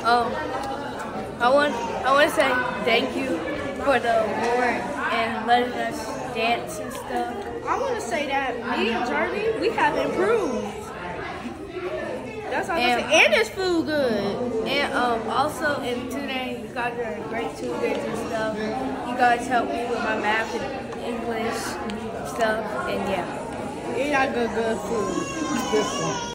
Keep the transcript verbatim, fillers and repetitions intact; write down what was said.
Um, I want I want to say thank you for the award and letting us dance and stuff. I want to say that me and Journey, we have improved. That's all I'm saying. And this food good. And um, also in two days, you guys are great tutors and stuff. You guys help me with my math and English stuff, and yeah. You got good, good food.